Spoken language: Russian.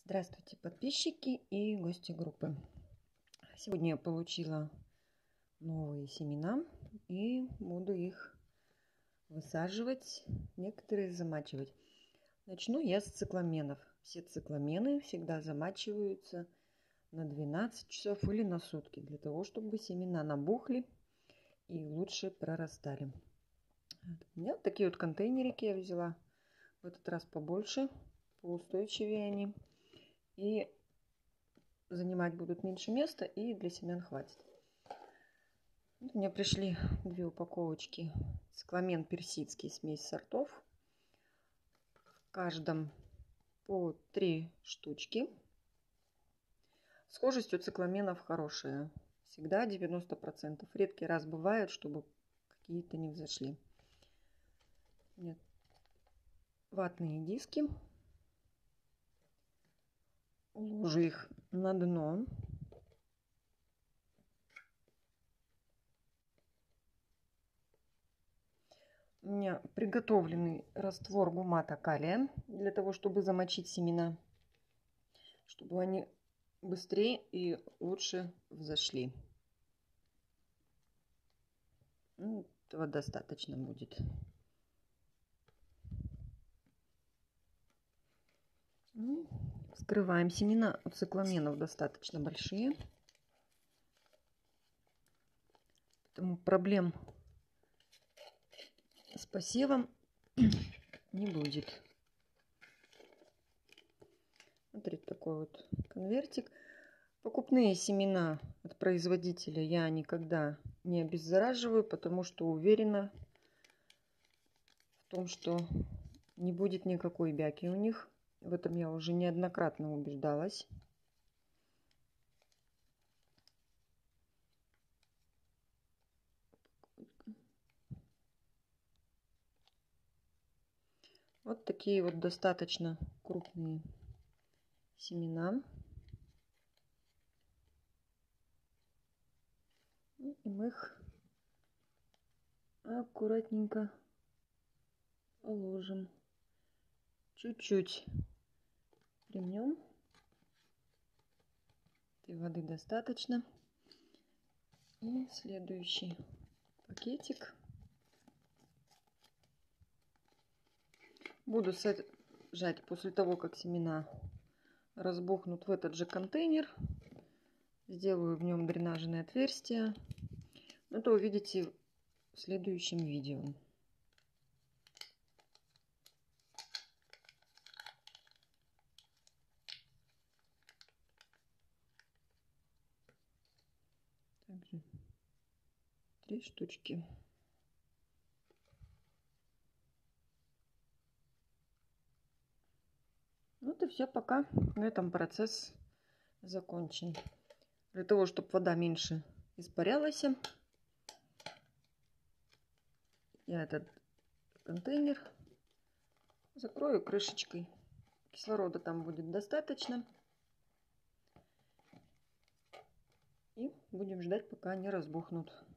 Здравствуйте, подписчики и гости группы. Сегодня я получила новые семена и буду их высаживать, некоторые замачивать. Начну я с цикламенов. Все цикламены всегда замачиваются на 12 часов или на сутки, для того, чтобы семена набухли и лучше прорастали. У меня вот такие вот контейнерики я взяла, в этот раз побольше, поустойчивее они. И занимать будут меньше места, и для семян хватит. Вот мне пришли 2 упаковочки цикламен персидский, смесь сортов. В каждом по 3 штучки. Схожесть у цикламенов хорошая. Всегда 90%. Редкий раз бывает, чтобы какие-то не взошли. Нет. Ватные диски. Уложу их на дно. У меня приготовленный раствор гумата калия для того, чтобы замочить семена, чтобы они быстрее и лучше взошли. Этого достаточно будет. Вскрываем. Семена у цикламенов достаточно большие, поэтому проблем с посевом не будет. Смотрите, такой вот конвертик. Покупные семена от производителя я никогда не обеззараживаю, потому что уверена в том, что не будет никакой бяки у них. В этом я уже неоднократно убеждалась. Вот такие вот достаточно крупные семена. И мы их аккуратненько положим. Чуть-чуть примнем. Этой воды достаточно. И следующий пакетик. Буду сажать после того, как семена разбухнут, в этот же контейнер. Сделаю в нем дренажное отверстие. Это увидите в следующем видео. Также 3 штучки. Вот и все, пока на этом процесс закончен. Для того, чтобы вода меньше испарялась, я этот контейнер закрою крышечкой. Кислорода там будет достаточно. И будем ждать, пока они разбухнут.